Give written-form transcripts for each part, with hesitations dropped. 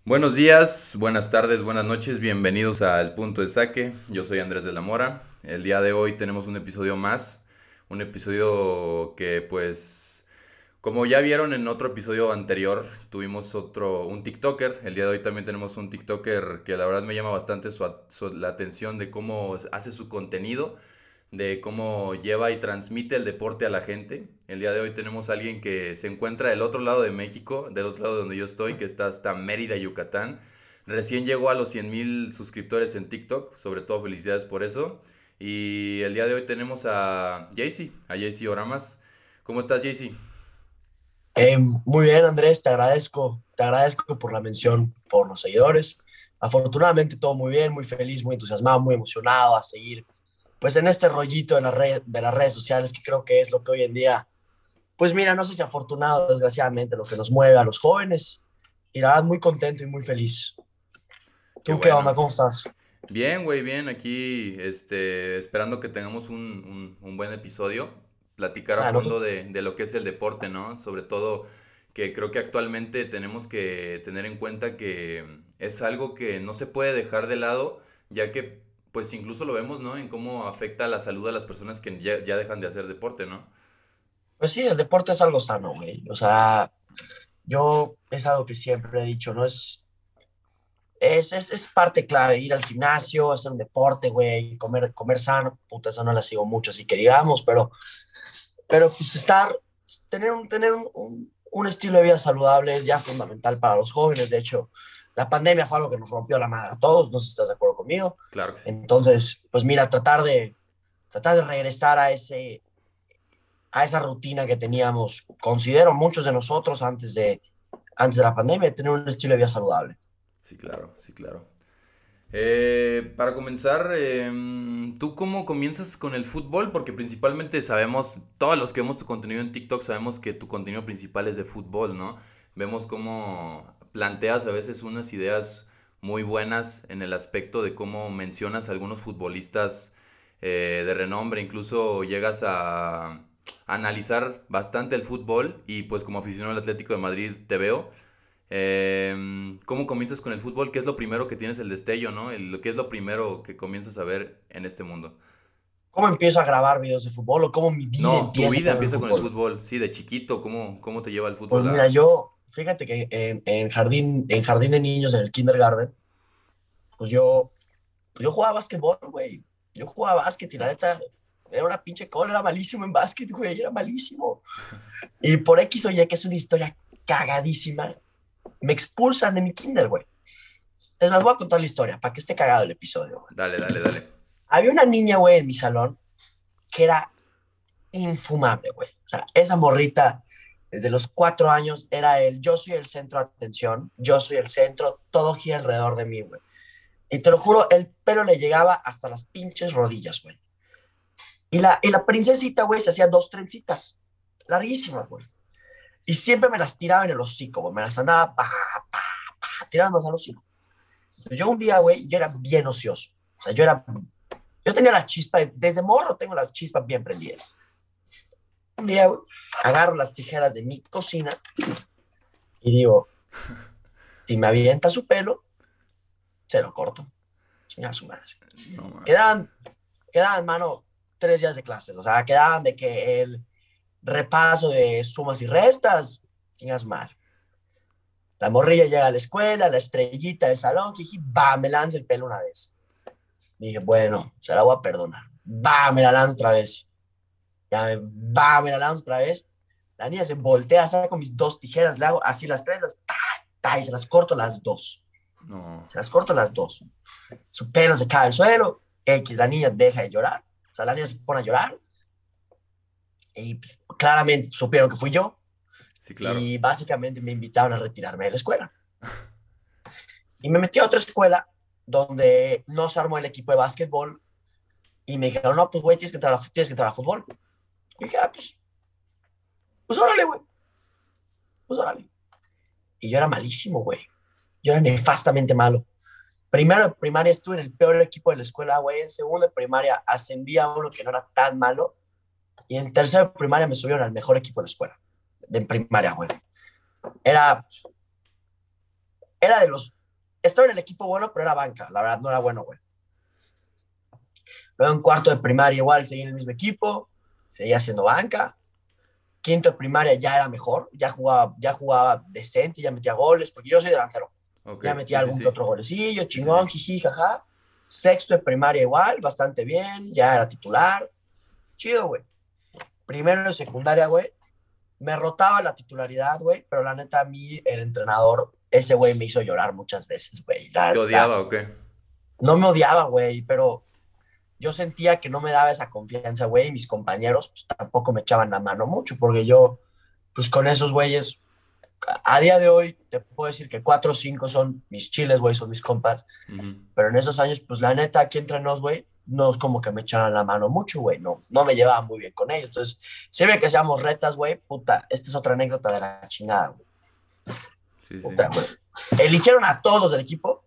Buenos días, buenas tardes, buenas noches, bienvenidos a El Punto de Saque. Yo soy Andrés de la Mora. El día de hoy tenemos un episodio más, un episodio que pues, como ya vieron en otro episodio anterior, tuvimos un TikToker. El día de hoy también tenemos un TikToker que la verdad me llama bastante la atención de cómo hace su contenido, de cómo lleva y transmite el deporte a la gente. El día de hoy tenemos a alguien que se encuentra del otro lado de México, del otro lado de donde yo estoy, que está hasta Mérida, Yucatán. Recién llegó a los 100,000 suscriptores en TikTok, sobre todo felicidades por eso. Y el día de hoy tenemos a Jaycee Oramas. ¿Cómo estás, Jaycee? Muy bien, Andrés, te agradezco por la mención, por los seguidores. Afortunadamente todo muy bien, muy feliz, muy entusiasmado, muy emocionado a seguir, pues en este rollito de las redes sociales, que creo que es lo que hoy en día, pues mira, no sé si afortunado, desgraciadamente, lo que nos mueve a los jóvenes. Y la verdad, muy contento y muy feliz. Qué ¿Tú qué onda? bueno. ¿Cómo estás? Bien, güey, bien. Aquí, esperando que tengamos un buen episodio. Platicar a Ah, no, fondo de lo que es el deporte, ¿no? Sobre todo que creo que actualmente tenemos que tener en cuenta que es algo que no se puede dejar de lado, ya que, pues incluso lo vemos, ¿no? En cómo afecta la salud a las personas que ya dejan de hacer deporte, ¿no? pues sí, el deporte es algo sano, güey. O sea, yo es algo que siempre he dicho, ¿no? Es parte clave, ir al gimnasio, hacer un deporte, güey, comer sano, puta, eso no la sigo mucho, así que digamos, pero pues tener un estilo de vida saludable es ya fundamental para los jóvenes. De hecho, la pandemia fue algo que nos rompió la madre a todos, no sé si estás de acuerdo conmigo. Claro que sí. Entonces, pues mira, tratar de regresar a esa rutina que teníamos, considero muchos de nosotros antes de la pandemia, tener un estilo de vida saludable. Sí, claro, sí, claro. Para comenzar, ¿tú cómo comienzas con el fútbol? Porque principalmente sabemos, todos los que vemos tu contenido en TikTok sabemos que tu contenido principal es de fútbol, ¿no? Vemos cómo planteas a veces unas ideas muy buenas en el aspecto de cómo mencionas a algunos futbolistas de renombre, incluso llegas a analizar bastante el fútbol y pues como aficionado al Atlético de Madrid te veo. ¿Cómo comienzas con el fútbol? ¿Qué es lo primero que tienes el destello, no? ¿Qué es lo primero que comienzas a ver en este mundo? ¿Cómo empiezo a grabar videos de fútbol o cómo mi vida No, tu empieza vida con el empieza con el fútbol? fútbol. Sí, de chiquito, ¿cómo te lleva el Pues fútbol mira, a... fíjate que en jardín de niños, en el kindergarten, pues yo jugaba básquetbol, güey. Yo jugaba básquet y la neta, era una pinche cola, era malísimo en básquet, güey, era malísimo. Y por X o Y, que es una historia cagadísima, me expulsan de mi kinder, güey. Les más, voy a contar la historia para que esté cagado el episodio, güey. Dale, dale, dale. Había una niña, güey, en mi salón que era infumable, güey. O sea, esa morrita, desde los 4 años, era yo soy el centro de atención, yo soy el centro, todo gira alrededor de mí, güey. Y te lo juro, el pelo le llegaba hasta las pinches rodillas, güey. Y la princesita, güey, se hacía dos trencitas, larguísimas, güey. Y siempre me las tiraba en el hocico, güey. Me las andaba tirando al hocico. Entonces, yo un día, güey, yo era bien ocioso. O sea, yo tenía la chispa, desde morro tengo la chispa bien prendida. Un día, güey, agarro las tijeras de mi cocina y digo, si me avienta su pelo, se lo corto. Chinga su madre. No mames. Quedaban, quedaban, mano, 3 días de clases. O sea, quedaban de que el repaso de sumas y restas, chinga su madre. La morrilla llega a la escuela, la estrellita del salón, que va, me lanza el pelo una vez. Dije, bueno, se la voy a perdonar. Va, me la lanzo otra vez. Me la lanzo otra vez. La niña se voltea, saco mis dos tijeras, le hago así las trenzas, y se las corto las dos. No. Se las corto las dos. Su pelo se cae al suelo, X, la niña deja de llorar. O sea, la niña se pone a llorar y pues, claramente supieron que fui yo Sí, claro. y básicamente me invitaron a retirarme de la escuela. Y me metí a otra escuela donde no se armó el equipo de básquetbol y me dijeron, no, pues güey, tienes que entrar a fútbol. Y dije, pues órale, güey, pues órale. Y yo era malísimo, güey. Yo era nefastamente malo. Primero de primaria estuve en el peor equipo de la escuela, güey. En segundo de primaria ascendí a uno que no era tan malo. Y en tercero de primaria me subieron al mejor equipo de la escuela. De primaria, güey. Era, era de los estaba en el equipo bueno, pero era banca. La verdad, no era bueno, güey. Luego en cuarto de primaria igual seguí en el mismo equipo, seguía haciendo banca. Quinto de primaria ya era mejor, ya jugaba decente, ya metía goles, porque yo soy delantero. Ok, Ya metía sí, sí, algún que sí. otro golecillo, Sí, sí, sí. chingón, jiji, jaja. Sexto de primaria igual, bastante bien, ya era titular. Chido, güey. Primero de secundaria, güey, me rotaba la titularidad, güey, pero la neta a mí, el entrenador, ese güey me hizo llorar muchas veces, güey. La ¿Te neta, odiaba o qué? no me odiaba, güey, pero yo sentía que no me daba esa confianza, güey, y mis compañeros pues, tampoco me echaban la mano mucho, porque yo, pues con esos güeyes, a día de hoy te puedo decir que cuatro o cinco son mis chiles, güey, son mis compas, Ujú. pero en esos años, pues la neta, aquí entre nos, güey, no es como que me echaran la mano mucho, güey, no me llevaba muy bien con ellos. Entonces, siempre que hacíamos retas, güey, puta, esta es otra anécdota de la chingada, güey. Sí, sí. Puta, güey. Eligieron a todos los del equipo.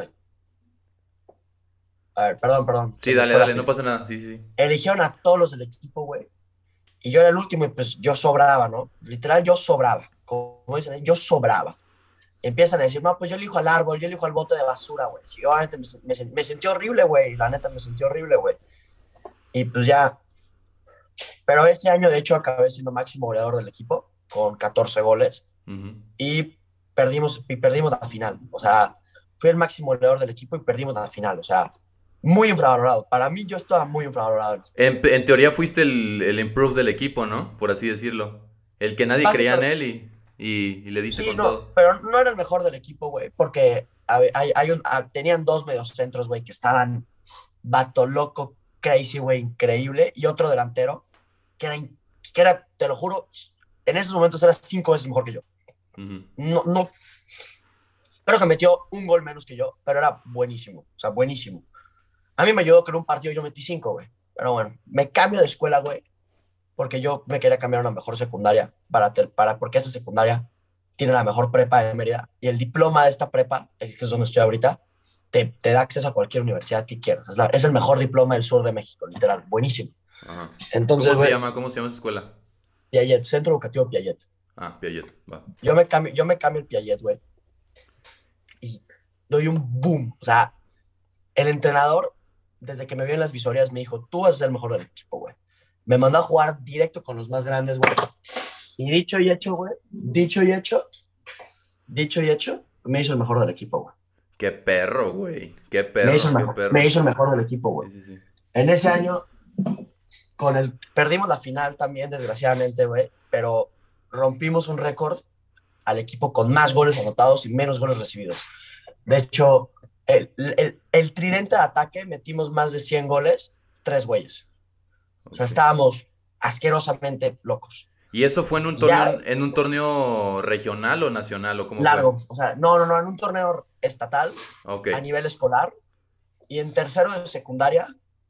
A ver, perdón, se Sí, me dale, fue la dale, no pinche. pasa nada. Sí, sí, sí. Eligieron a todos los del equipo, güey. Y yo era el último y pues yo sobraba, ¿no? Literal, yo sobraba. Como dicen, yo sobraba. Empiezan a decir, no, pues yo elijo al árbol, yo elijo al bote de basura, güey. Sí, obviamente me sentí horrible, güey. La neta, me sentí horrible, güey. Y pues ya. Pero ese año, de hecho, acabé siendo máximo goleador del equipo con 14 goles Ujú. y perdimos la final. O sea, fui el máximo goleador del equipo y perdimos la final. O sea, muy infravalorado. Para mí, yo estaba muy infravalorado en ese En, tiempo. en teoría fuiste el improve del equipo, ¿no? Por así decirlo. El que nadie creía en Básicamente, él y le diste sí, con no, todo. pero no era el mejor del equipo, güey, porque tenían dos mediocentros, güey, que estaban vato loco, crazy, güey, increíble, y otro delantero que era, te lo juro, en esos momentos era 5 veces mejor que yo. Ujú. No, creo que metió un gol menos que yo, pero era buenísimo, o sea, buenísimo. A mí me ayudó que en un partido yo metí 5, güey, pero bueno, me cambio de escuela, güey, porque yo me quería cambiar a una mejor secundaria, porque esa secundaria tiene la mejor prepa de Mérida, y el diploma de esta prepa, que es donde estoy ahorita, te da acceso a cualquier universidad que quieras. Es el mejor diploma del sur de México, literal, buenísimo. Ajá. ¿Cómo Entonces, se güey, llama? ¿Cómo se llama esa escuela? Piaget, Centro Educativo Piaget. Ah, Piaget, va. Yo me cambio el Piaget, güey, y doy un boom. O sea, el entrenador, desde que me vio en las visorías, me dijo, tú vas a ser el mejor del equipo, güey. Me mandó a jugar directo con los más grandes, güey. Y dicho y hecho, güey, dicho y hecho, me hizo el mejor del equipo, güey. Qué perro, güey. Qué Me hizo perro, el qué mejor, me perro. hizo el mejor del equipo, güey. Sí, sí, sí. En ese año, perdimos la final también, desgraciadamente, güey, pero rompimos un récord al equipo con más goles anotados y menos goles recibidos. De hecho, el tridente de ataque metimos más de 100 goles, tres güeyes. O sea, Ok. estábamos asquerosamente locos. ¿Y eso fue Y ya en un torneo regional o nacional o cómo fue? largo, o sea, no, en un torneo estatal Ok. a nivel escolar y en tercero de secundaria,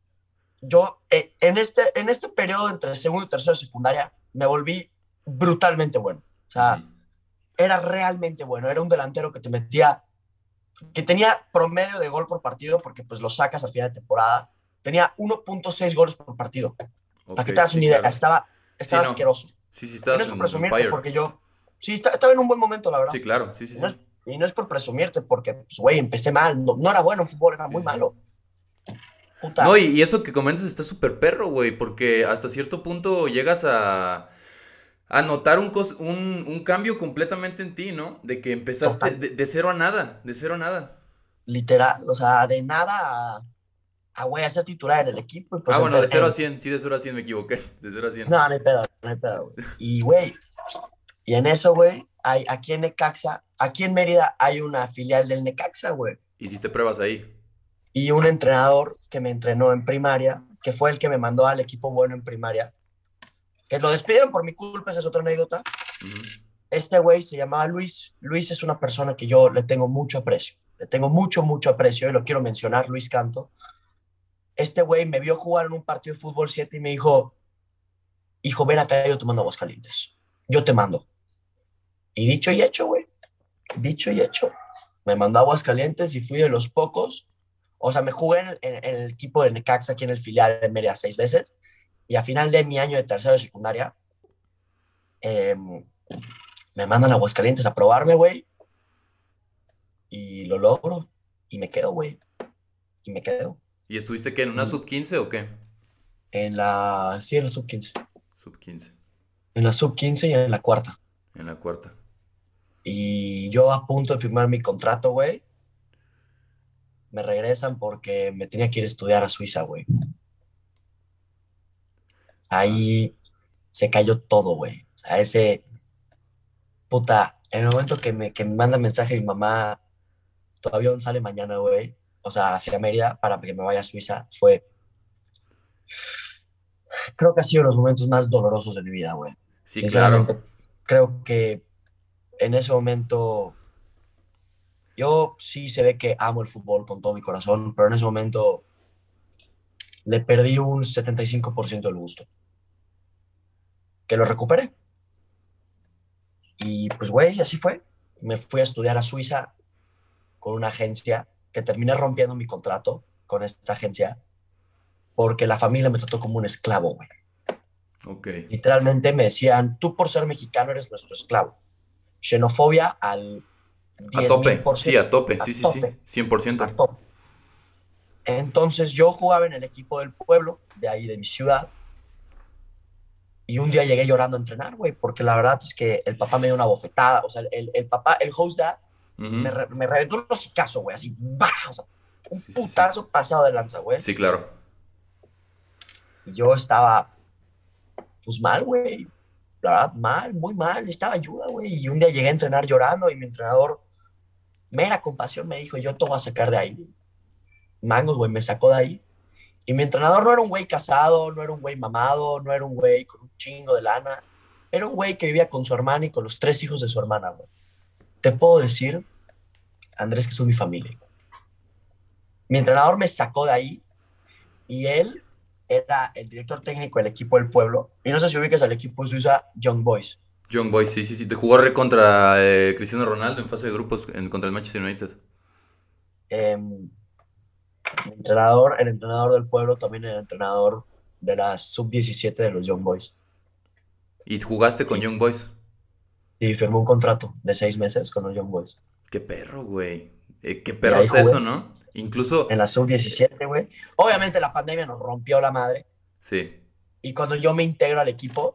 yo en este periodo entre segundo y tercero de secundaria me volví brutalmente bueno. O Ujú. sea, era realmente bueno, era un delantero que te metía, que tenía promedio de gol por partido porque pues lo sacas al final de temporada, tenía 1.6 goles por partido. Para Ok, que te hagas sí, una idea, claro. Sí, estaba no. asqueroso. Sí, sí, Y no estabas es por en presumirte, fire. porque yo, sí, estaba en un buen momento, la Sí, verdad. claro. Sí, sí, Y no sí. es, y no es por presumirte, porque, pues, güey, empecé mal. No era bueno en fútbol, era Sí, muy sí, sí. malo. No, Puta, y eso que comentas está súper perro, güey, porque hasta cierto punto llegas a notar un cambio completamente en ti, ¿no? De que empezaste total, de cero a nada, de cero a nada. literal. O sea, de nada güey, a ser titular en el equipo. Y Ah, pues, bueno, de cero a 100, sí, de cero a 100 me equivoqué, de cero a 100. no, no hay pedo, güey. Y, güey, y en eso, güey, aquí en Necaxa, aquí en Mérida hay una filial del Necaxa, güey. Hiciste pruebas ahí. Y un entrenador que me entrenó en primaria, que fue el que me mandó al equipo bueno en primaria, que lo despidieron por mi culpa, esa es otra anécdota. Ujú. Este güey se llamaba Luis. Luis es una persona que yo le tengo mucho aprecio. Le tengo mucho, mucho aprecio y lo quiero mencionar, Luis Canto. Este güey me vio jugar en un partido de fútbol 7 y me dijo, hijo, ven acá, yo te mando a Aguascalientes. Yo te mando. Y dicho y hecho, güey. Dicho y hecho. Me mandó a Aguascalientes y fui de los pocos. O sea, me jugué en el equipo de Necaxa aquí en el filial de Mérida 6 veces. Y a final de mi año de tercero de secundaria, me mandan a Aguascalientes a probarme, güey. Y lo logro y me quedo, güey. Y me quedo. ¿Y estuviste qué, en una sub 15 o qué? Sí, en la sub 15. Sub 15, En la sub 15 y en la cuarta. en la cuarta. Y yo a punto de firmar mi contrato, güey, me regresan porque me tenía que ir a estudiar a Suiza, güey. Ah, Ahí se cayó todo, güey. O sea, puta, en el momento que me manda mensaje mi mamá, tu avión sale mañana, güey, o sea, hacia Mérida para que me vaya a Suiza, creo que ha sido los momentos más dolorosos de mi vida, güey. sí, claro. Sinceramente, creo que en ese momento, yo sí se ve que amo el fútbol con todo mi corazón, pero en ese momento le perdí un 75% del gusto, que lo recuperé. Y pues, güey, así fue. Me fui a estudiar a Suiza con una agencia que terminé rompiendo mi contrato con esta agencia porque la familia me trató como un esclavo, güey. Ok. Literalmente me decían, tú por ser mexicano eres nuestro esclavo. Xenofobia al A diez mil tope, por sí, a ciento, tope, a sí, sí, sí, tope, a 100%. tope. Entonces yo jugaba en el equipo del pueblo, de ahí de mi ciudad, y un día llegué llorando a entrenar, güey, porque la verdad es que el papá me dio una bofetada, o sea, el papá, el host dad, Ujú. me reventó un hocicazo, güey, así, ¡bah! O sea, un Sí, sí, sí. putazo pasado de lanza, güey. Sí, claro. Y yo estaba, pues mal, güey, la verdad, mal, muy mal, necesitaba ayuda, güey. Y un día llegué a entrenar llorando y mi entrenador, mera compasión, me dijo, yo te voy a sacar de ahí. Mangos, güey, me sacó de ahí. Y mi entrenador no era un güey casado, no era un güey mamado, no era un güey con un chingo de lana. Era un güey que vivía con su hermana y con los 3 hijos de su hermana, güey. Te puedo decir, Andrés, que son mi familia. Mi entrenador me sacó de ahí y él era el director técnico del equipo del pueblo. Y no sé si ubicas al equipo de Suiza Young Boys. Young Boys, sí, sí, sí. Te jugó contra Cristiano Ronaldo en fase de grupos contra el Manchester United. Mi el entrenador del pueblo, también el entrenador de la sub 17 de los Young Boys. Y jugaste con Y, Young Boys. y firmó un contrato de 6 meses con los Young Boys. Qué perro, güey. Qué Y perro ahí está eso, jugué ¿no? Incluso, en la sub 17, güey. Obviamente la pandemia nos rompió la madre. sí. Y cuando yo me integro al equipo,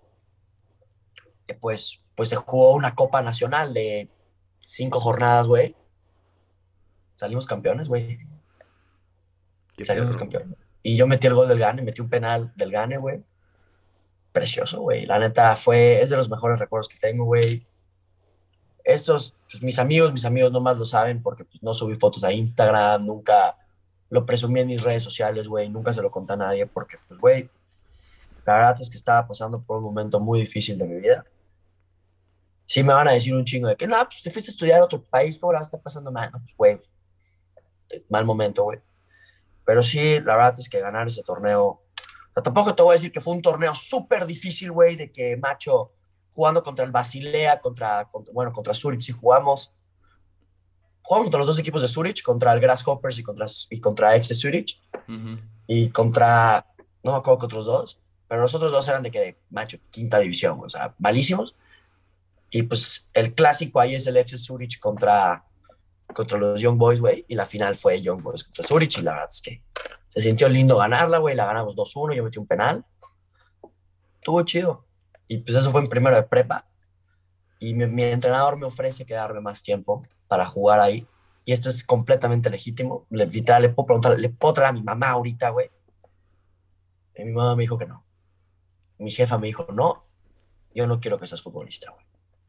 pues se jugó una Copa Nacional de 5 jornadas, güey. Salimos campeones, güey. Qué Salimos perro, güey. campeones. Y yo metí el gol del Gane, metí un penal del Gane, güey. Precioso, güey. La neta es de los mejores recuerdos que tengo, güey. Estos, pues mis amigos nomás lo saben porque pues, no subí fotos a Instagram, nunca lo presumí en mis redes sociales, güey, nunca se lo conté a nadie porque, pues, güey, la verdad es que estaba pasando por un momento muy difícil de mi vida. Sí me van a decir un chingo de que, no, pues te fuiste a estudiar a otro país, ¿cómo la está pasando mal? No, pues, güey, mal momento, güey. Pero sí, la verdad es que ganar ese torneo, o sea, tampoco te voy a decir que fue un torneo súper difícil, güey, de que, macho, jugando contra el Basilea, bueno, contra Zurich, sí jugamos contra los dos equipos de Zurich, contra el Grasshoppers y contra FC Zurich, Ujú. y contra, no me acuerdo que otros dos, pero los otros dos eran de que, macho, quinta división, o sea, malísimos. Y pues el clásico ahí es el FC Zurich contra los Young Boys, güey, y la final fue Young Boys contra Zurich, y la verdad es que se sintió lindo ganarla, güey, la ganamos 2-1, yo metí un penal, estuvo chido. Y pues eso fue en primero de prepa, y mi entrenador me ofrece quedarme más tiempo para jugar ahí. Y esto es completamente legítimo. Literal, le puedo preguntar, le puedo traer a mi mamá ahorita, güey. Y mi mamá me dijo que no. Mi jefa me dijo, no, yo no quiero que seas futbolista, güey.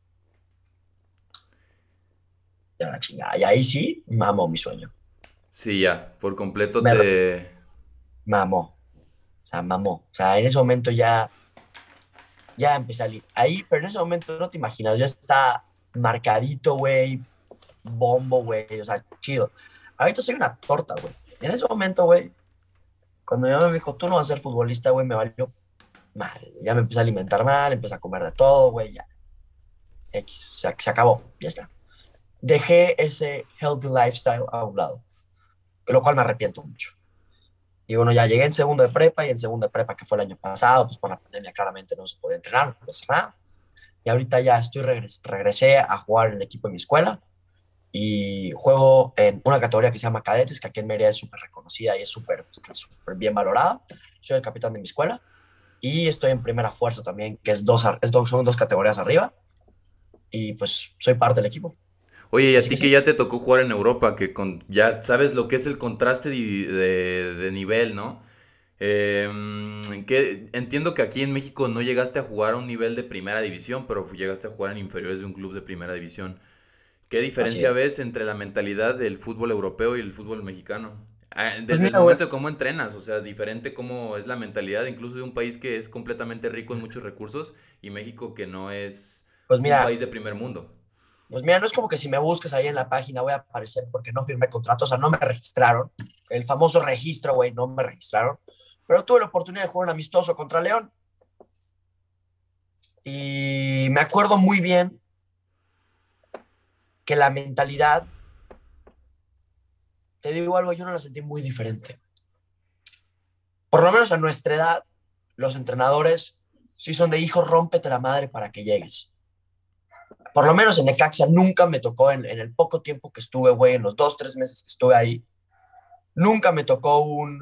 Ya la chingada. Y ahí sí, mamó mi sueño. Sí, ya, por completo Me te... mamó. O sea, mamó. O sea, en ese momento ya empecé a ir. Ahí, pero en ese momento no te imaginas, ya está marcadito, güey. Bombo, güey. O sea, chido. Ahorita soy una torta, güey. En ese momento, güey, cuando mi mamá me dijo, tú no vas a ser futbolista, güey, me valió mal. Ya me empecé a alimentar mal, empecé a comer de todo, güey, ya. X, o sea, se acabó, ya está. Dejé ese healthy lifestyle a un lado, de lo cual me arrepiento mucho. Y bueno, ya llegué en segundo de prepa y en segundo de prepa, que fue el año pasado, pues por la pandemia claramente no se podía entrenar, no podía hacer nada. Y ahorita ya regresé a jugar en el equipo de mi escuela y juego en una categoría que se llama cadetes, que aquí en Mérida es súper reconocida y es súper bien valorada. Soy el capitán de mi escuela y estoy en primera fuerza también, que son dos categorías arriba y pues soy parte del equipo. Oye, y a Así ti que que sí. ya te tocó jugar en Europa, que ya sabes lo que es el contraste de nivel, ¿no? Que entiendo que aquí en México no llegaste a jugar a un nivel de primera división, pero llegaste a jugar en inferiores de un club de primera división. ¿Qué Así diferencia es. ves entre la mentalidad del fútbol europeo y el fútbol mexicano? Pues Desde el mira, güey, momento de cómo entrenas, o sea, diferente cómo es la mentalidad, incluso de un país que es completamente rico en muchos recursos y México que no es pues un mira, país de primer mundo. pues mira, no es como que si me busques ahí en la página voy a aparecer porque no firmé contrato, o sea, no me registraron. El famoso registro, güey, no me registraron. Pero tuve la oportunidad de jugar un amistoso contra León y me acuerdo muy bien que la mentalidad, te digo algo, yo no la sentí muy diferente. Por lo menos a nuestra edad, los entrenadores sí son de hijo, rómpete la madre para que llegues. Por lo menos en Necaxa nunca me tocó en el poco tiempo que estuve, güey, en los 2, 3 meses que estuve ahí, nunca me tocó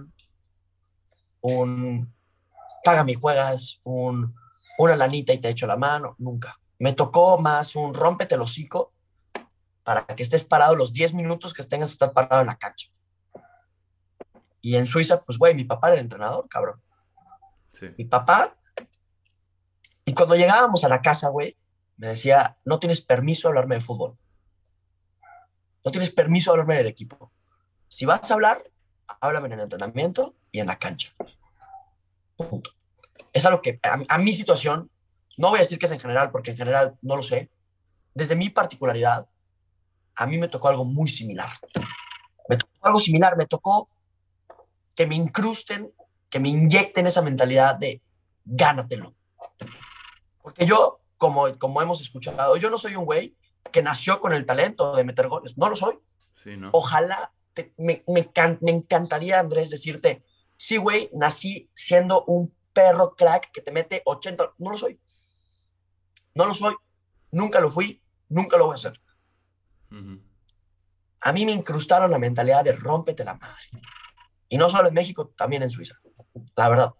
un paga mi juegas, una lanita y te echo la mano, nunca. Me tocó más un rómpete el hocico para que estés parado los 10 minutos que tengas que estar parado en la cancha. Y en Suiza, pues, güey, mi papá era el entrenador, cabrón. Sí. Mi papá, y cuando llegábamos a la casa, güey, me decía, no tienes permiso de hablarme de fútbol. No tienes permiso de hablarme del equipo. Si vas a hablar, háblame en el entrenamiento y en la cancha. Punto. Es algo que a mi situación, no voy a decir que es en general, porque en general no lo sé. Desde mi particularidad, a mí me tocó algo muy similar. Me tocó algo similar, me tocó que me incrusten, que me inyecten esa mentalidad de gánatelo. Porque yo, como hemos escuchado, yo no soy un güey que nació con el talento de meter goles. No lo soy. Sí, ¿no? Ojalá, me encantaría, Andrés, decirte, sí, güey, nací siendo un perro crack que te mete 80. No lo soy. No lo soy. Nunca lo fui. Nunca lo voy a hacer. Ujú. A mí me incrustaron la mentalidad de rómpete la madre. Y no solo en México, también en Suiza. La verdad.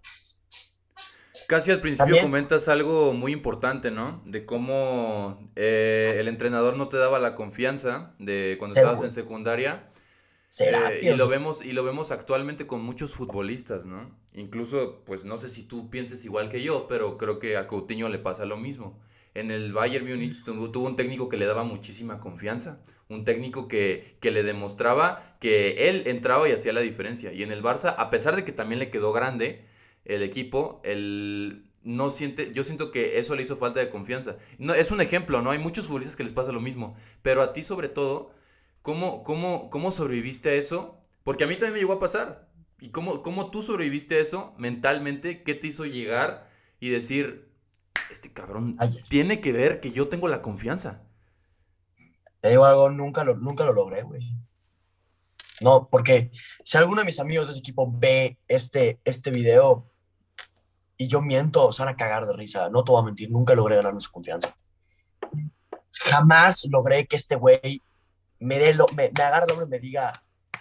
Casi al principio También comentas algo muy importante, ¿no? De cómo el entrenador no te daba la confianza de cuando cero, estabas en güey. secundaria. Y Serapios, güey. y lo vemos actualmente con muchos futbolistas, ¿no? Incluso, pues no sé si tú pienses igual que yo, pero creo que a Coutinho le pasa lo mismo. En el Bayern Múnich tuvo un técnico que le daba muchísima confianza, un técnico que le demostraba que él entraba y hacía la diferencia. Y en el Barça, a pesar de que también le quedó grande el equipo, él no siente, yo siento que eso le hizo falta de confianza. No, es un ejemplo, ¿no? Hay muchos futbolistas que les pasa lo mismo, pero a ti sobre todo cómo sobreviviste a eso? Porque a mí también me llegó a pasar. ¿Y cómo tú sobreviviste a eso mentalmente? ¿Qué te hizo llegar y decir, este cabrón Ayer. tiene que ver que yo tengo la confianza? Te digo algo, nunca lo logré, güey. No, porque si alguno de mis amigos de ese equipo ve este video y yo miento, se van a cagar de risa. No te voy a mentir, nunca logré ganarme su confianza. Jamás logré que este güey me agarre el hombro y me diga,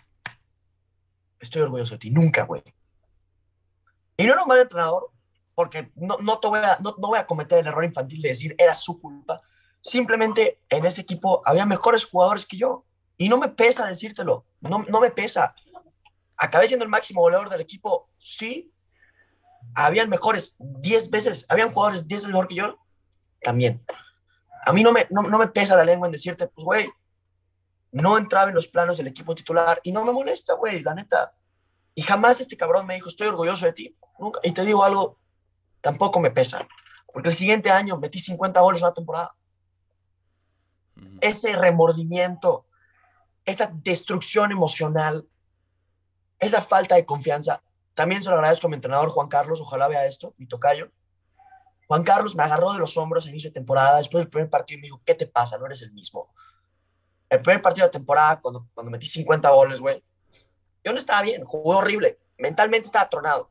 estoy orgulloso de ti. Nunca, güey. Y no era un mal entrenador, porque no voy a cometer el error infantil de decir era su culpa. Simplemente en ese equipo había mejores jugadores que yo. Y no me pesa decírtelo. No me pesa. Acabé siendo el máximo goleador del equipo. Sí, habían mejores 10 veces, habían jugadores 10 veces mejor que yo. También. A mí no me pesa la lengua en decirte, pues, güey, no entraba en los planos del equipo titular y no me molesta, güey, la neta. Y jamás este cabrón me dijo, estoy orgulloso de ti. Nunca. Y te digo algo, tampoco me pesa. Porque el siguiente año metí 50 goles en una temporada. Ujú. Ese remordimiento, esa destrucción emocional, esa falta de confianza, también se lo agradezco a mi entrenador Juan Carlos, ojalá vea esto, mi tocayo. Juan Carlos me agarró de los hombros a inicio de temporada, después del primer partido y me dijo, ¿qué te pasa? No eres el mismo. El primer partido de temporada, cuando metí 50 goles, güey, yo no estaba bien, jugué horrible, mentalmente estaba tronado.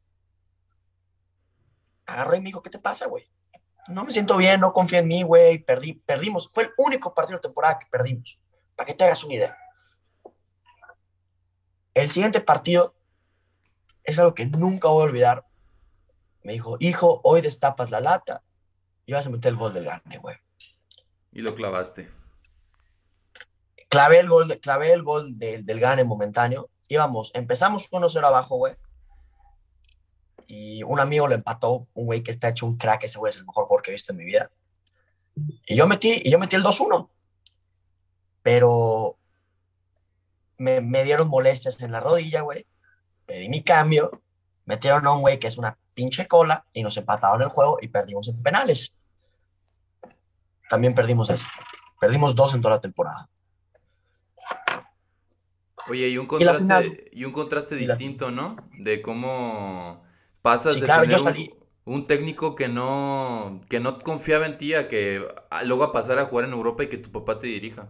Agarró y me dijo, ¿qué te pasa, güey? No me siento bien, no confía en mí, güey, perdimos. Fue el único partido de temporada que perdimos. para que te hagas una idea. El siguiente partido es algo que nunca voy a olvidar. Me dijo, hijo, hoy destapas la lata y vas a meter el gol del Gane, güey. Y lo clavaste. Clavé el gol del Gane momentáneo. Empezamos 1-0 abajo, güey. Y un amigo lo empató, un güey que está hecho un crack. Ese güey es el mejor jugador que he visto en mi vida. Y yo metí el 2-1. Pero me dieron molestias en la rodilla, güey. Pedí mi cambio. Metieron a un güey que es una pinche cola y nos empataron el juego y perdimos en penales. También perdimos ese. Perdimos 2 en toda la temporada. Oye, Y la final. y un contraste Y la, distinto, ¿no? De cómo pasas sí, de claro, yo tener salí. un técnico que no confiaba en ti a que luego a pasar a jugar en Europa y que tu papá te dirija.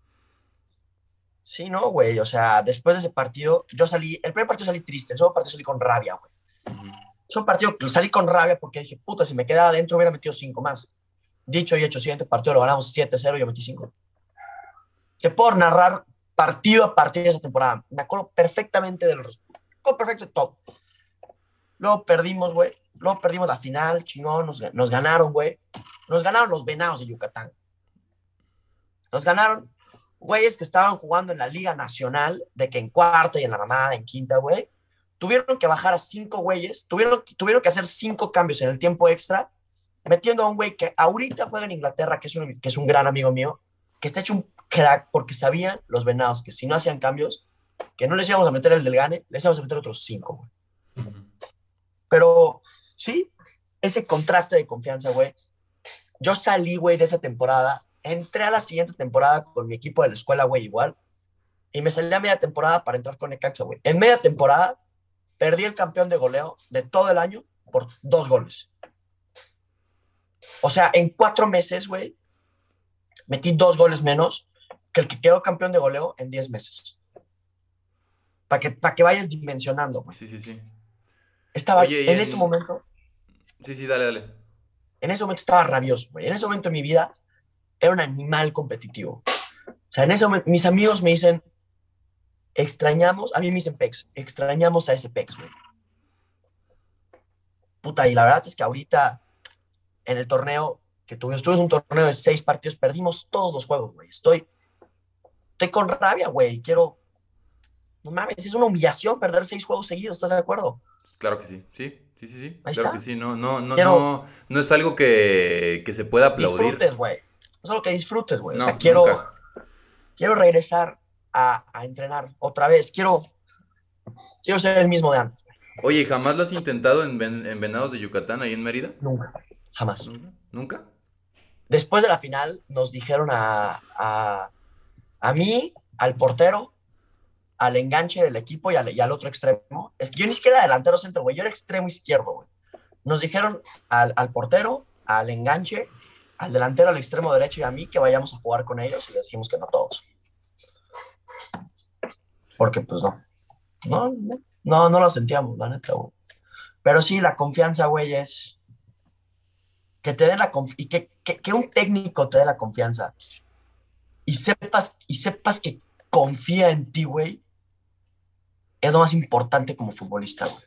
Sí, no, güey. O sea, después de ese partido, yo salí. El primer partido salí triste. El segundo partido salí con rabia, güey. Ujú. Es un partido que salí con rabia porque dije, puta, si me quedaba adentro hubiera metido 5 más. Dicho y hecho, siguiente partido lo ganamos 7-0 y yo metí 5. Te puedo narrar partido a partido de esa temporada. Me acuerdo perfectamente de los. Me acuerdo perfecto de todo. Luego perdimos, güey. Luego perdimos la final, chingón. Nos ganaron, güey. Nos ganaron los Venados de Yucatán. Nos ganaron güeyes que estaban jugando en la Liga Nacional, de que en cuarta y en la mamada, en quinta, güey. Tuvieron que bajar a 5 güeyes. Tuvieron que hacer 5 cambios en el tiempo extra, metiendo a un güey que ahorita juega en Inglaterra, que es un gran amigo mío, que está hecho un crack porque sabían los Venados que si no hacían cambios, que no les íbamos a meter el del Gane, les íbamos a meter otros 5, güey. Ujú. Pero sí, ese contraste de confianza, güey. Yo salí, güey, de esa temporada, entré a la siguiente temporada con mi equipo de la escuela, güey, igual, y me salí a media temporada para entrar con Necaxa, güey. En media temporada perdí el campeón de goleo de todo el año por 2 goles. O sea, en 4 meses, güey, metí 2 goles menos que el que quedó campeón de goleo en 10 meses. Para que vayas dimensionando, güey. Sí, sí, sí. Estaba Oye, en ese momento, Sí, sí, dale, dale. estaba rabioso, güey. En ese momento de mi vida era un animal competitivo. O sea, en ese momento mis amigos me dicen, a mí me dicen Pex, extrañamos a ese Pex, güey. Puta, y la verdad es que ahorita en el torneo que tuvimos un torneo de 6 partidos, perdimos todos los juegos, güey. Estoy con rabia, güey. No mames, es una humillación perder 6 juegos seguidos, ¿estás de acuerdo? Claro que sí. Sí, sí, sí, sí. Ahí Claro que está. sí. Quiero No es algo que se pueda aplaudir. disfrutes, güey. Es algo que disfrutes, güey. O sea, No, nunca. quiero regresar a entrenar otra vez. Quiero ser el mismo de antes. Oye, ¿jamás lo has intentado en Venados de Yucatán, ahí en Mérida? Nunca, jamás. ¿Nunca? ¿Nunca? Después de la final nos dijeron a mí, al portero, al enganche del equipo y al otro extremo. Es que yo ni siquiera era delantero centro, güey. Yo era extremo izquierdo, güey. Nos dijeron al portero, al enganche, al delantero, al extremo derecho y a mí que vayamos a jugar con ellos y les dijimos que no todos. Porque pues no lo sentíamos, la neta, güey. Pero sí, la confianza, güey, es que te den y que un técnico te dé la confianza y sepas que confía en ti, güey, es lo más importante como futbolista, güey.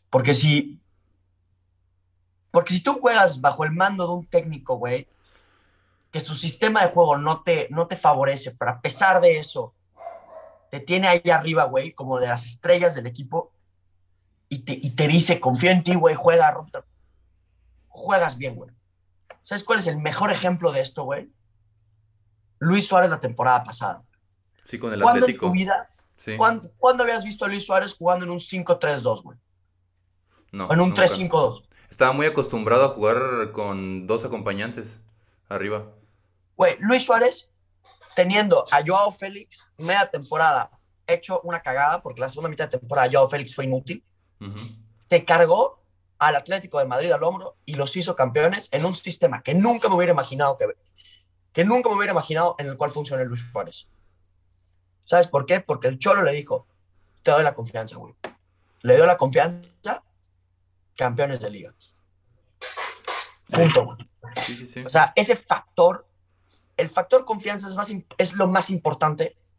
Porque si tú juegas bajo el mando de un técnico, güey, que su sistema de juego no te favorece, pero a pesar de eso, te tiene ahí arriba, güey, como de las estrellas del equipo, y te dice, confío en ti, güey, juegas bien, güey. ¿Sabes cuál es el mejor ejemplo de esto, güey? Luis Suárez la temporada pasada. Sí, con el ¿Cuándo en tu Atlético. vida, Sí. cuándo habías visto a Luis Suárez jugando en un 5-3-2, güey? O No, en un nunca. 3-5-2. Estaba muy acostumbrado a jugar con dos acompañantes arriba. Güey, Luis Suárez teniendo a Joao Félix media temporada hecho una cagada, porque la segunda mitad de temporada Joao Félix fue inútil, Ujú. se cargó al Atlético de Madrid al hombro y los hizo campeones en un sistema que nunca me hubiera imaginado en el cual funciona Luis Suárez. ¿Sabes por qué? Porque el Cholo le dijo, te doy la confianza, güey. Le dio la confianza, campeones de liga. Sí, Punto, güey. sí, sí, sí. O sea, el factor confianza es lo más importante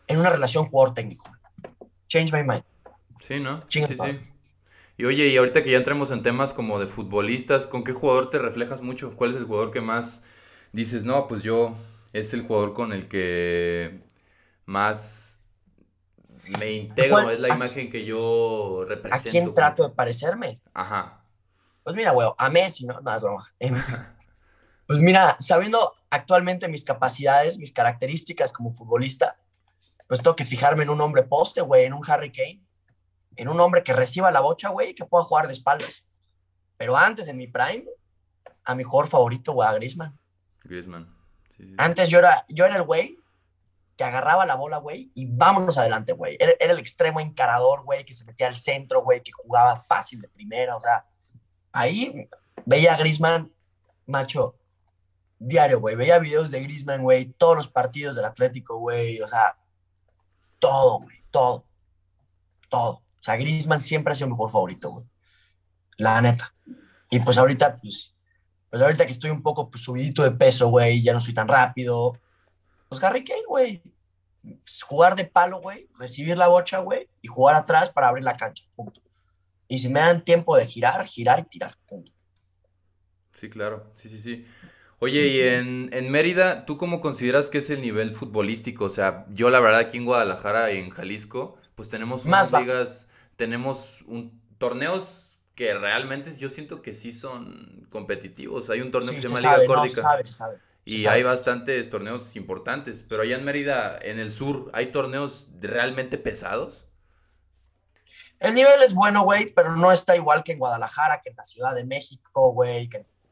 en una relación jugador-técnico. Change my mind. Sí, ¿no? Chinga tu Sí, sí. madre. Y oye, y ahorita que ya entremos en temas como de futbolistas, ¿con qué jugador te reflejas mucho? ¿Cuál es el jugador que más dices, no, pues yo es el jugador con el que más me integro, es la imagen que yo ¿A quién represento como trato que... de parecerme? Ajá, Pues mira, güey, a Messi, ¿no? No, es broma. Pues mira, sabiendo actualmente mis capacidades, mis características como futbolista, pues tengo que fijarme en un hombre poste, güey, en un Harry Kane, en un hombre que reciba la bocha, güey, y que pueda jugar de espaldas. Pero antes, en mi prime, a mi jugador favorito, güey, a Griezmann. Griezmann. Sí, sí, sí. Antes yo era el güey que agarraba la bola, güey, y vámonos adelante, güey. Era el extremo encarador, güey, que se metía al centro, güey, que jugaba fácil de primera, o sea, ahí veía a Griezmann, macho, diario, güey. Veía videos de Griezmann, güey, todos los partidos del Atlético, güey, o sea, todo, güey, todo, todo. O sea, Griezmann siempre ha sido mi jugador favorito, güey, la neta. Y pues ahorita que estoy un poco pues, subidito de peso, güey, ya no soy tan rápido. Pues Harry Kane, güey, pues, jugar de palo, güey, recibir la bocha, güey, y jugar atrás para abrir la cancha, punto. Y si me dan tiempo de girar, girar y tirar, punto. Sí, claro. Sí, sí, sí. Oye, y en Mérida, ¿tú cómo consideras que es el nivel futbolístico? O sea, yo la verdad aquí en Guadalajara y en Jalisco, pues tenemos Más unas bajo. ligas, tenemos torneos que realmente yo siento que sí son competitivos. Hay un torneo que Sí, se se llama Liga sabe, no, se Córdica sabe, se sabe, se y hay sabe. bastantes torneos importantes, pero allá en Mérida, en el sur, ¿hay torneos realmente pesados? El nivel es bueno, güey, pero no está igual que en Guadalajara, que en la Ciudad de México, güey,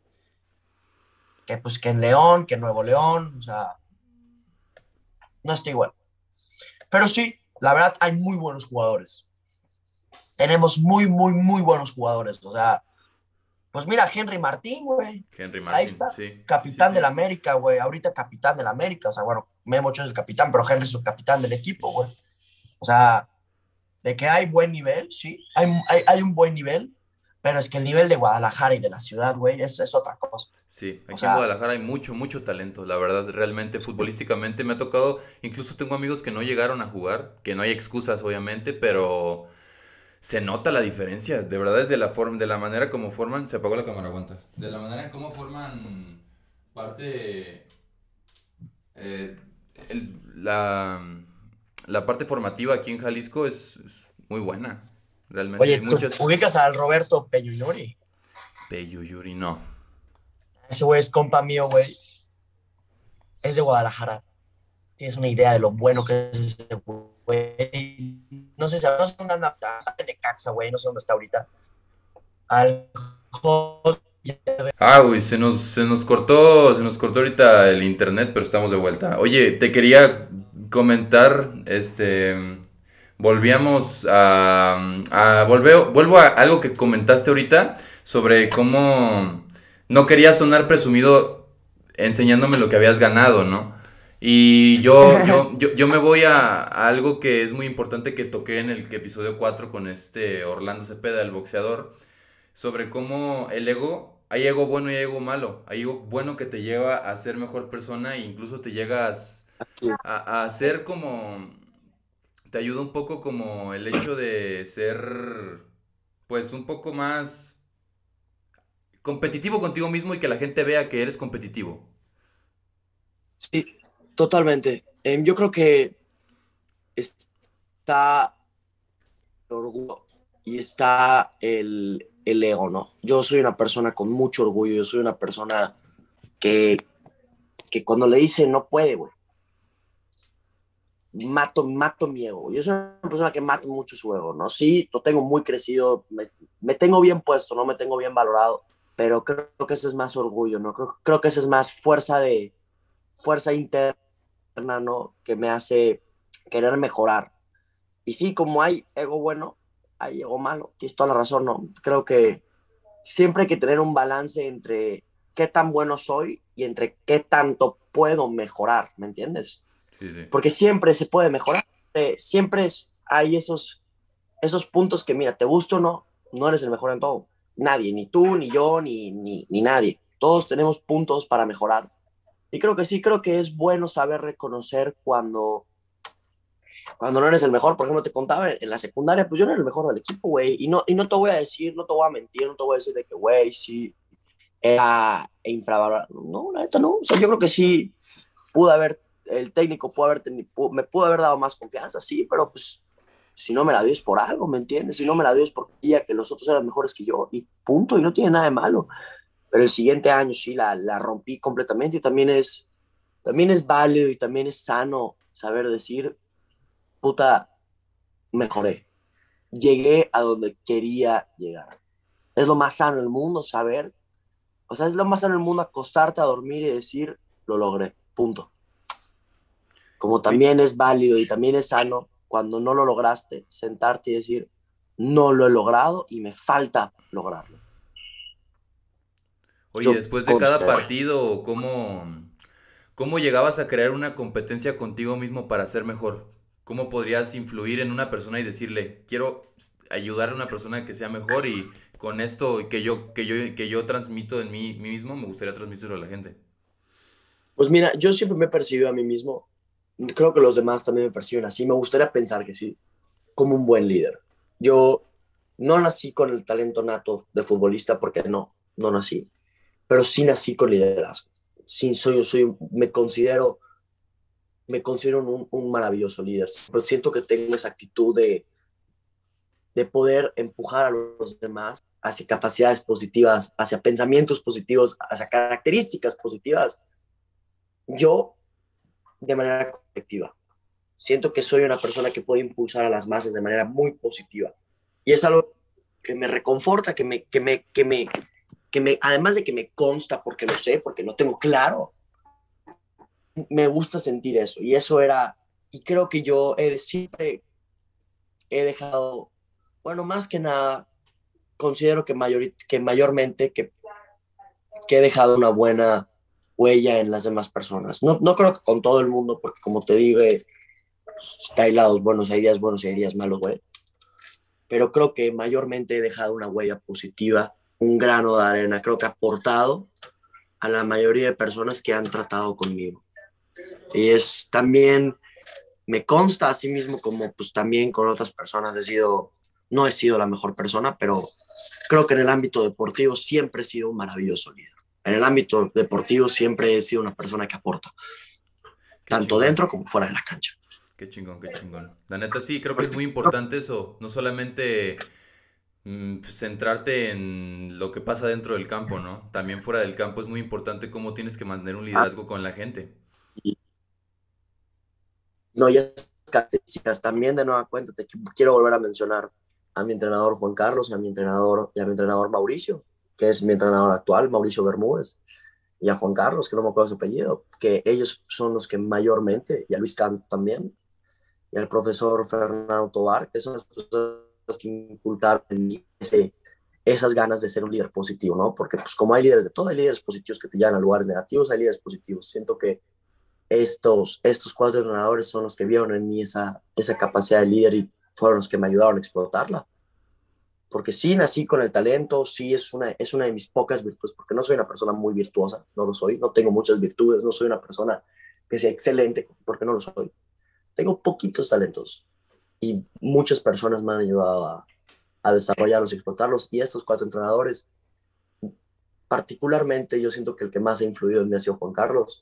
pues, que en León, que en Nuevo León, o sea, no está igual. Pero sí, la verdad, hay muy buenos jugadores. Tenemos muy, muy, muy buenos jugadores. O sea, pues mira, Henry Martín, güey, Henry ahí Martin, está, sí, sí, sí, capitán del sí. América, güey, ahorita capitán del América. O sea, bueno, Memo Ochoa es el capitán, pero Henry es el capitán del equipo, güey. O sea, de que hay buen nivel, sí, hay un buen nivel, pero es que el nivel de Guadalajara y de la ciudad, güey, es otra cosa. Sí, O aquí en sea, Guadalajara hay mucho, mucho talento, la verdad, realmente futbolísticamente me ha tocado, incluso tengo amigos que no llegaron a jugar, que no hay excusas obviamente, pero se nota la diferencia, de verdad es de la forma, de la manera como forman, se apagó la cámara, aguanta, de la manera en cómo forman parte, eh, la parte formativa aquí en Jalisco es muy buena, realmente hay oye, ¿tú muchas, ubicas al Roberto Peñuñori? Pello Yuri, no, Ese güey es compa mío, güey. Es de Guadalajara. Tienes una idea de lo bueno que es ese güey. No sé dónde anda, en Necaxa, güey. No sé dónde está ahorita. Al ah, güey, se nos cortó ahorita el internet, pero estamos de vuelta. Oye, te quería comentar, volvíamos vuelvo a algo que comentaste ahorita sobre cómo no querías sonar presumido enseñándome lo que habías ganado, ¿no? Y yo me voy a algo que es muy importante que toqué en el episodio 4 con Orlando Cepeda, el boxeador sobre cómo el ego, hay ego bueno y hay ego malo. Hay ego bueno que te lleva a ser mejor persona e incluso te llegas a ser como, te ayuda un poco como el hecho de ser, pues un poco más competitivo contigo mismo y que la gente vea que eres competitivo. Sí, totalmente. Yo creo que está el orgullo y está el ego, ¿no? Yo soy una persona con mucho orgullo, yo soy una persona que, que cuando le dice no puede, güey, mato mi ego. Yo soy una persona que mato mucho su ego, ¿no? Sí, lo tengo muy crecido, me tengo bien puesto, ¿no? Me tengo bien valorado, pero creo que ese es más orgullo, ¿no? Creo que ese es más fuerza interna, ¿no? Que me hace querer mejorar. Y sí, como hay ego bueno, hay ego malo. Tienes toda la razón, ¿no? Creo que siempre hay que tener un balance entre qué tan bueno soy y entre qué tanto puedo mejorar, ¿me entiendes? Sí, sí. Porque siempre se puede mejorar. Siempre hay esos puntos que, mira, te gusta o no, no eres el mejor en todo. Nadie, ni tú, ni yo, ni nadie. Todos tenemos puntos para mejorar. Y creo que sí, creo que es bueno saber reconocer cuando no eres el mejor, por ejemplo, te contaba en la secundaria, pues yo no era el mejor del equipo, güey, y no te voy a decir, no te voy a mentir, no te voy a decir de que, güey, sí, era infravalorado. No, la neta no, o sea, yo creo que sí el técnico me pudo haber dado más confianza, sí, pero pues si no me la dio es por algo, ¿me entiendes? Si no me la dio es porque ya que los otros eran mejores que yo, y punto, y no tiene nada de malo. Pero el siguiente año sí la rompí completamente y también es válido y también es sano saber decir, puta, mejoré. Llegué a donde quería llegar. Es lo más sano del mundo saber, o sea, es lo más sano del mundo acostarte a dormir y decir, lo logré, punto. Como Oye, también es válido y también es sano cuando no lo lograste, sentarte y decir, no lo he logrado y me falta lograrlo. oye, Yo después de cada considero. partido, ¿cómo llegabas a crear una competencia contigo mismo para ser mejor? ¿Cómo podrías influir en una persona y decirle, quiero ayudar a una persona que sea mejor y con esto que yo transmito en mí mismo, me gustaría transmitirlo a la gente? Pues mira, yo siempre me he percibido a mí mismo, creo que los demás también me perciben así, me gustaría pensar que sí, como un buen líder. Yo no nací con el talento nato de futbolista porque no nací, pero sí nací con liderazgo. Sí, me considero un maravilloso líder. Pero siento que tengo esa actitud de poder empujar a los demás hacia capacidades positivas, hacia pensamientos positivos, hacia características positivas. Yo, de manera colectiva, siento que soy una persona que puede impulsar a las masas de manera muy positiva. Y es algo que me reconforta, además de que me consta porque lo sé, porque lo tengo claro, me gusta sentir eso. Y creo que yo siempre he dejado, bueno, más que nada, considero que mayormente que he dejado una buena huella en las demás personas. No creo que con todo el mundo, porque como te digo, hay lados buenos, hay días buenos y hay días malos, güey. Pero creo que mayormente he dejado una huella positiva, un grano de arena, creo que he aportado a la mayoría de personas que han tratado conmigo. Y es también, me consta a sí mismo como pues también con otras personas no he sido la mejor persona, pero creo que en el ámbito deportivo siempre he sido un maravilloso líder. En el ámbito deportivo siempre he sido una persona que aporta, Qué tanto chingón. dentro como fuera de la cancha. Qué chingón, qué chingón. La neta sí, creo que es muy importante eso. No solamente pues, centrarte en lo que pasa dentro del campo, ¿no? También fuera del campo es muy importante cómo tienes que mantener un liderazgo con la gente. Y no, y esas características también de nueva cuenta, te quiero volver a mencionar a mi entrenador Juan Carlos y a mi entrenador Mauricio, que es mi entrenador actual, Mauricio Bermúdez, y a Juan Carlos, que no me acuerdo su apellido, que ellos son los que mayormente, y a Luis Canto también, y al profesor Fernando Tobar, que son las personas que inculcaron en mí esas ganas de ser un líder positivo, ¿no? Porque pues como hay líderes de todo, hay líderes positivos que te llevan a lugares negativos, hay líderes positivos. Siento que estos cuatro entrenadores son los que vieron en mí esa capacidad de líder y fueron los que me ayudaron a explotarla. Porque sí nací con el talento, sí es una de mis pocas virtudes, porque no soy una persona muy virtuosa, no lo soy, no tengo muchas virtudes, no soy una persona que sea excelente, porque no lo soy. Tengo poquitos talentos y muchas personas me han ayudado a desarrollarlos y explotarlos. Y estos cuatro entrenadores, particularmente, yo siento que el que más ha influido en mí ha sido Juan Carlos.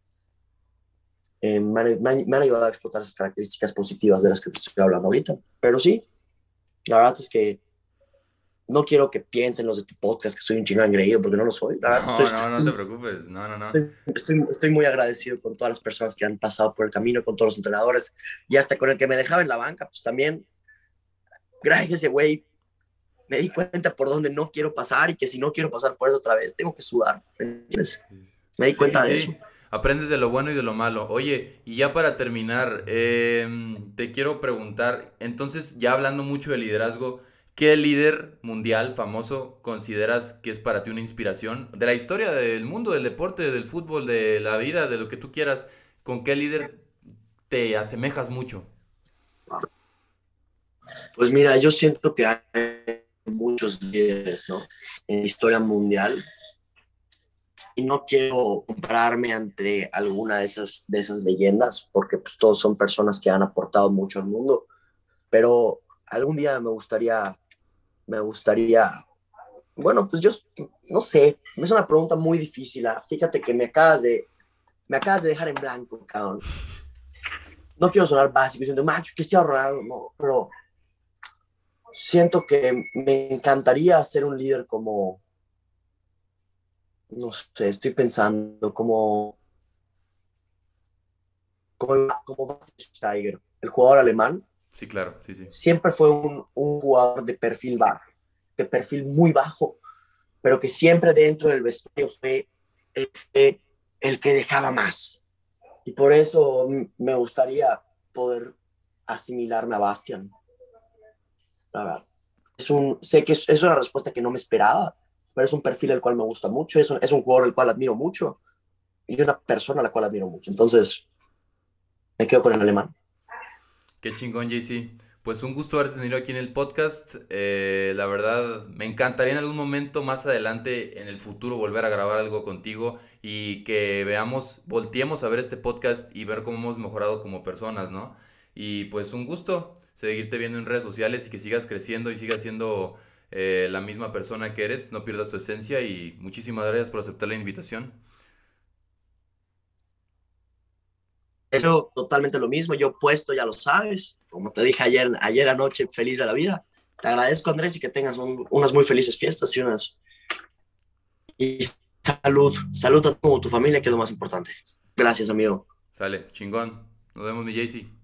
Me han ayudado a explotar esas características positivas de las que te estoy hablando ahorita. Pero sí, la verdad es que no quiero que piensen los de tu podcast que soy un chino engreído, porque no lo soy. La verdad No, no, no te preocupes. No, no, no. estoy muy agradecido con todas las personas que han pasado por el camino, con todos los entrenadores y hasta con el que me dejaba en la banca, pues también, gracias a ese güey, me di cuenta por dónde no quiero pasar y que si no quiero pasar por eso otra vez, tengo que sudar. ¿Me entiendes? Me di Sí, sí, cuenta de eso. sí. Aprendes de lo bueno y de lo malo. Oye, y ya para terminar, te quiero preguntar, entonces, ya hablando mucho de liderazgo, ¿qué líder mundial famoso consideras que es para ti una inspiración de la historia del mundo, del deporte, del fútbol, de la vida, de lo que tú quieras? ¿Con qué líder te asemejas mucho? Pues mira, yo siento que hay muchos líderes, ¿no? En la historia mundial, y no quiero compararme entre alguna de esas leyendas, porque pues todos son personas que han aportado mucho al mundo, pero algún día me gustaría, bueno, pues yo no sé, es una pregunta muy difícil. Fíjate que me acabas de dejar en blanco, cabrón. No quiero sonar básico diciendo, macho, Cristiano Ronaldo, no, pero siento que me encantaría ser un líder como, no sé, estoy pensando como Steiger, el jugador alemán, Sí, claro, sí, sí. siempre fue un jugador de perfil muy bajo, pero que siempre dentro del vestuario fue el que dejaba más. Y por eso me gustaría poder asimilarme a Bastian. La verdad. Sé que es una respuesta que no me esperaba, pero es un perfil el cual me gusta mucho, es un jugador el cual admiro mucho y una persona a la cual admiro mucho. Entonces, me quedo con el alemán. Qué chingón, JC. Pues un gusto haberte tenido aquí en el podcast. La verdad, me encantaría en algún momento más adelante, en el futuro, volver a grabar algo contigo y que veamos, volteemos a ver este podcast y ver cómo hemos mejorado como personas, ¿no? Y pues un gusto seguirte viendo en redes sociales y que sigas creciendo y sigas siendo la misma persona que eres, no pierdas tu esencia y muchísimas gracias por aceptar la invitación. Eso totalmente lo mismo, yo puesto, ya lo sabes, como te dije ayer anoche, feliz de la vida. Te agradezco, Andrés, y que tengas unas muy felices fiestas y salud a tu familia, que es lo más importante. Gracias, amigo. Sale, chingón. Nos vemos, mi JC.